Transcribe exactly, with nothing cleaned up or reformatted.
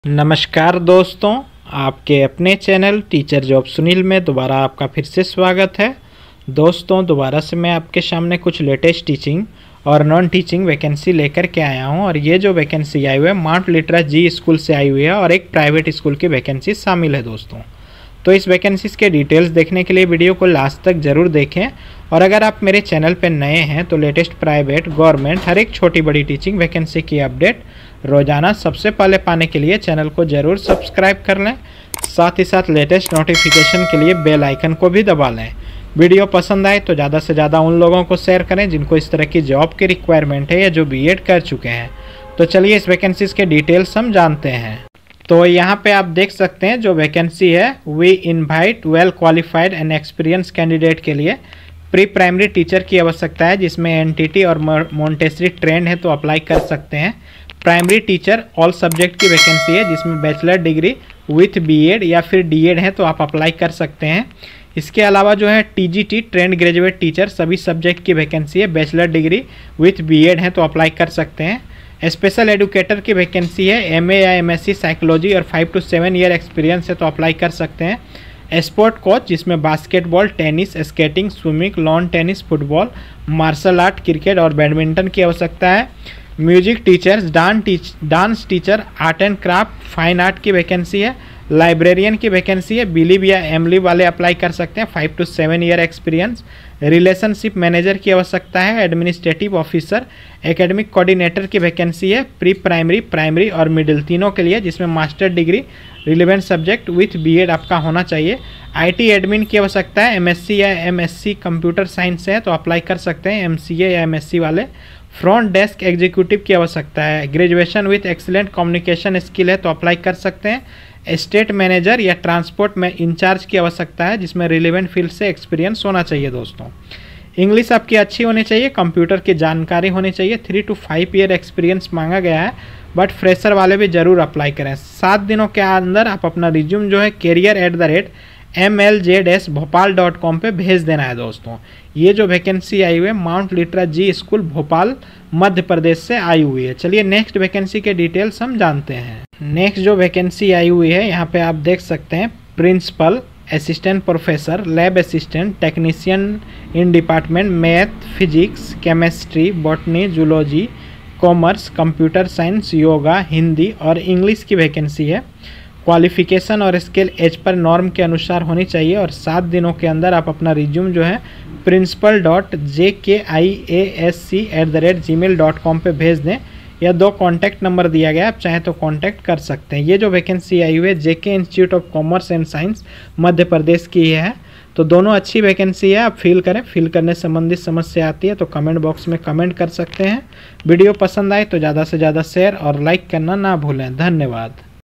नमस्कार दोस्तों, आपके अपने चैनल टीचर जॉब सुनील में दोबारा आपका फिर से स्वागत है। दोस्तों, दोबारा से मैं आपके सामने कुछ लेटेस्ट टीचिंग और नॉन टीचिंग वैकेंसी लेकर के आया हूं और ये जो वैकेंसी आई हुई है माउंट लिटरा जी स्कूल से आई हुई है और एक प्राइवेट स्कूल की वैकेंसी शामिल है। दोस्तों, तो इस वैकेंसीज़ के डिटेल्स देखने के लिए वीडियो को लास्ट तक ज़रूर देखें और अगर आप मेरे चैनल पर नए हैं तो लेटेस्ट प्राइवेट, गवर्नमेंट, हर एक छोटी बड़ी टीचिंग वैकेंसी की अपडेट रोजाना सबसे पहले पाने के लिए चैनल को ज़रूर सब्सक्राइब कर लें। साथ ही साथ लेटेस्ट नोटिफिकेशन के लिए बेल आइकन को भी दबा लें। वीडियो पसंद आए तो ज़्यादा से ज़्यादा उन लोगों को शेयर करें जिनको इस तरह की जॉब की रिक्वायरमेंट है या जो बीएड कर चुके हैं। तो चलिए इस वैकेंसीज़ के डिटेल्स हम जानते हैं। तो यहाँ पे आप देख सकते हैं जो वैकेंसी है, we invite well qualified and experience candidate के लिए प्री प्राइमरी टीचर की आवश्यकता है जिसमें एनटीटी और मोंटेसरी ट्रेंड है तो अप्लाई कर सकते हैं। प्राइमरी टीचर ऑल सब्जेक्ट की वैकेंसी है जिसमें बैचलर डिग्री विथ बीएड या फिर डीएड है तो आप अप्लाई कर सकते हैं। इसके अलावा जो है टीजीटी ट्रेंड ग्रेजुएट टीचर सभी सब्जेक्ट की वैकेंसी है, बैचलर डिग्री विथ बीएड है तो अप्लाई कर सकते हैं। स्पेशल एडुकेटर की वैकेंसी है, एमए या एमएससी साइकोलॉजी और five to seven year experience है तो अप्लाई कर सकते हैं। स्पोर्ट कोच जिसमें basketball, tennis, skating, swimming, lawn tennis, football, martial art, cricket और बैडमिंटन की आवश्यकता है। Music teachers, dance teach dance teacher, art and craft, fine art की वैकेंसी है। लाइब्रेरियन की वैकेंसी है, बिलीव या एमली वाले अप्लाई कर सकते हैं, five to seven year experience. Relationship manager की आवश्यकता है। एडमिनिस्ट्रेटिव ऑफिसर, एकेडमिक कोऑर्डिनेटर की वैकेंसी है, प्री प्राइमरी, प्राइमरी और मिडिल तीनों के लिए जिसमें master degree relevant subject with BEd आपका होना चाहिए। आईटी एडमिन की आवश्यकता है, एमएससी या एमएससी कंप्यूटर साइंस है तो अप्लाई कर सकते हैं, एमसीए या एमएससी वाले। फ्रंट डेस्क एग्जीक्यूटिव की आवश्यकता है, graduation with excellent communication skill है तो अप्लाई कर सकते हैं। स्टेट मैनेजर या ट्रांसपोर्ट में इंचार्ज की आवश्यकता है जिसमें रिलेवेंट फील्ड से एक्सपीरियंस होना चाहिए। दोस्तों, इंग्लिश आपकी अच्छी होनी चाहिए, कंप्यूटर की जानकारी होनी चाहिए। Three to five year experience मांगा गया है बट फ्रेशर वाले भी ज़रूर अप्लाई करें। सात दिनों के अंदर आप अपना रिज्यूम जो है career at the rate M L Z S Bhopal dot com पर भेज देना है। दोस्तों, ये जो वैकेंसी आई हुई है Mount Litera Zee School Bhopal Madhya Pradesh से आई हुई है। चलिए नेक्स्ट वैकेंसी के डिटेल्स हम जानते हैं। नेक्स्ट जो वैकेंसी आई हुई है यहाँ पे आप देख सकते हैं, principal, assistant professor, lab assistant, technician in department math, physics, chemistry, botany, zoology, commerce, computer science, yoga, Hindi और इंग्लिश की वैकेंसी है। क्वालिफिकेशन और स्किल एज पर नॉर्म के अनुसार होनी चाहिए और सात दिनों के अंदर आप अपना रिज्यूम जो है principal dot J K I A S C at the rate Gmail dot com पर भेज दें या दो कॉन्टैक्ट नंबर दिया गया, आप चाहें तो कॉन्टैक्ट कर सकते हैं। ये जो वैकेंसी आई हुई है JK institute of commerce and science Madhya Pradesh की है, तो दोनों अच्छी वैकेंसी है, आप फिल करें। फिल करने संबंधित समस्या आती है तो कमेंट बॉक्स में कमेंट कर सकते हैं। वीडियो पसंद आए तो ज़्यादा से ज़्यादा शेयर और लाइक करना ना भूलें। धन्यवाद।